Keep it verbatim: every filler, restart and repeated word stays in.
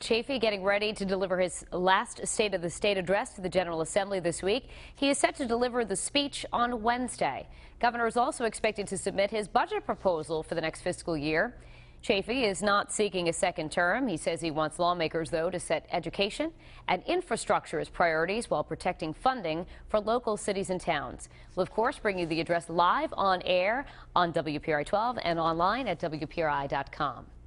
Chafee getting ready to deliver his last State of the State address to the General Assembly this week. He is set to deliver the speech on Wednesday. Governor is also expected to submit his budget proposal for the next fiscal year. Chafee is not seeking a second term. He says he wants lawmakers, though, to set education and infrastructure as priorities while protecting funding for local cities and towns. We'll, of course, bring you the address live on air on W P R I twelve and online at W P R I dot com.